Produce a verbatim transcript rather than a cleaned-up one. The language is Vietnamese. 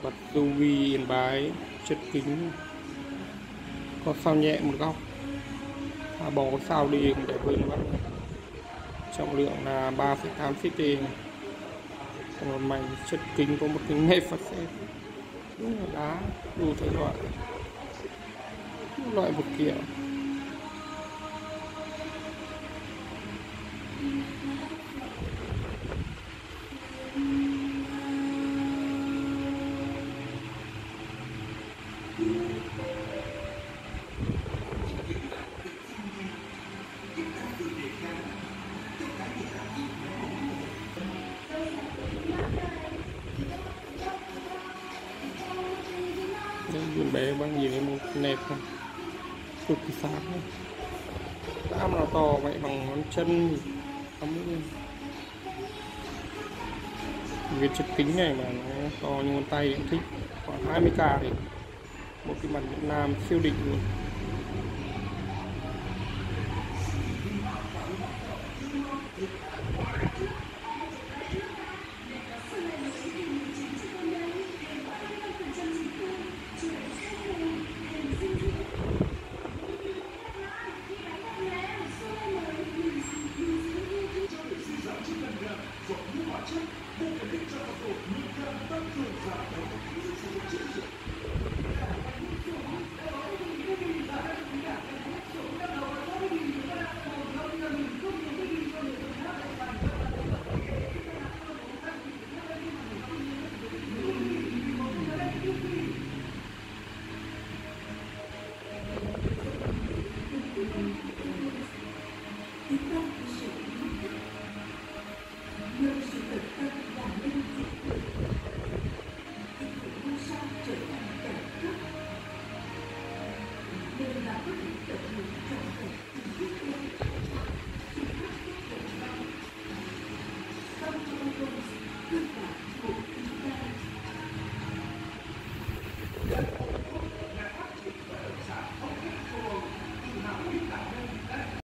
Bật u vê Yên Bái, chất kính có sao nhẹ một góc, à, bỏ cái sao đi để vươn bắt. Trọng lượng là ba phẩy tám ct. Còn mảnh chất kính có một kính mê Phật xét, đúng là đá đủ thể loại, loại vật kiểu. Vườn bé bằng gì đấy một nẹp không, cực kỳ sáng này. Đám nào to vậy bằng ngón chân không biết. Viên chất kính này mà nó to như ngón tay cũng thích, khoảng hai mươi k thì một cái mặt Việt Nam siêu đỉnh luôn.